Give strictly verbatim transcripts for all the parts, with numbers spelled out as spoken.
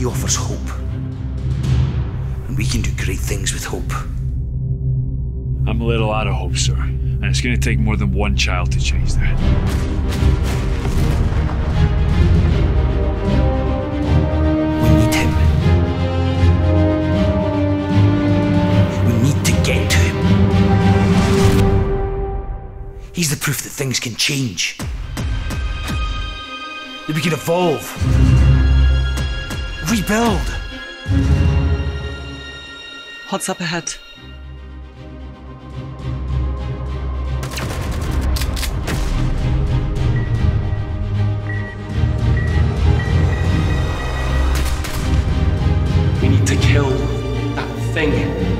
offers hope. And we can do great things with hope. I'm a little out of hope, sir. And it's gonna take more than one child to change that. We need him. We need to get to him. He's the proof that things can change. That we can evolve. Rebuild. What's up ahead? We need to kill that thing.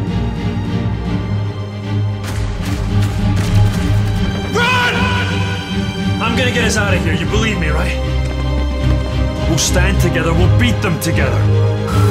Run! I'm gonna get us out of here, you believe me, right? We'll stand together, we'll beat them together.